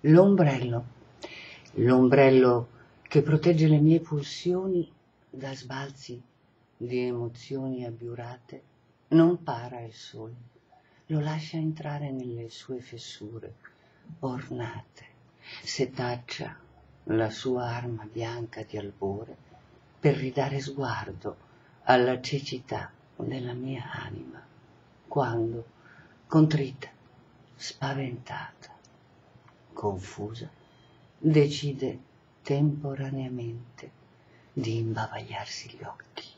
L'ombrello, l'ombrello che protegge le mie pulsioni da sbalzi di emozioni abiurate, non para il sole, lo lascia entrare nelle sue fessure ornate, setaccia la sua arma bianca di albore per ridare sguardo alla cecità della mia anima, quando, contrita, spaventata, confusa, decide temporaneamente di imbavagliarsi gli occhi.